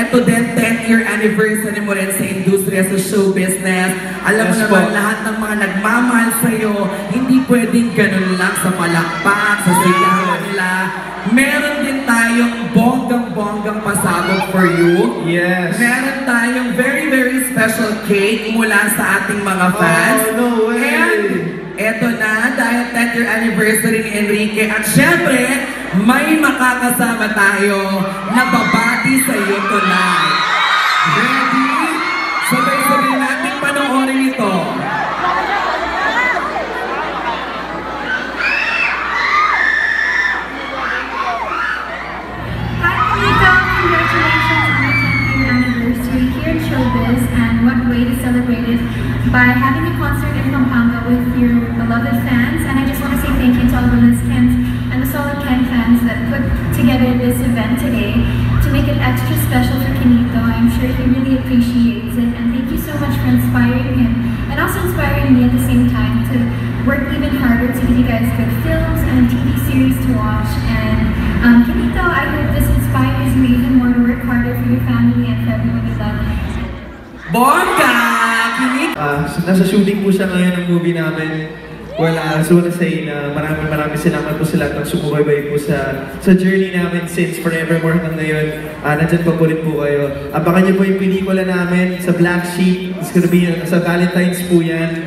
eto din, 10th year anniversary mo rin sa industriya, sa show business. Alam mo naman, lahat ng mga nagmamahal sa'yo, hindi pwedeng ganun lang sa palakpak, sa sigawan nila. Meron din tayong bonggang-bonggang pasabog for you. Yes. Meron tayong very, very special cake mula sa ating mga fans. Oh, no way! And eto na, dahil 10th year anniversary ni Enrique. At syempre, may makakasama tayo na babati sa iyo tonight. Ready? Sabay-sabay natin panoorin ito. What way to celebrate it by having a concert in Pampanga with your beloved fans. And I just want to say thank you to all the Liz Kens and the Solid Ken fans that put together this event today to make it extra special for Kenito. I'm sure he really appreciates it, and thank you so much for inspiring him and also inspiring me at the same time to work even harder to give you guys good films and TV series to watch. And Kenito, I hope this inspires you even more to work harder for your family and for everyone you love. Bongga! Nasa shooting po siya ngayon ng movie namin. Well, so wanna say na maraming salamat po sa lahat ng sumubaybay po sa journey namin since Forevermore hanggang ngayon. Nandyan pa po rin po kayo. Abangan niyo po yung pelikula namin sa Black Sheep. It's gonna be sa Valentine's po yan.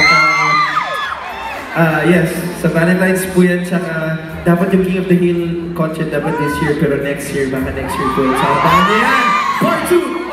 Yes, sa Valentine's po yan. Tsaka dapat yung King of the Hill concert dapat this year, pero next year, baka next year po. So abangan niyo yan! Part 2!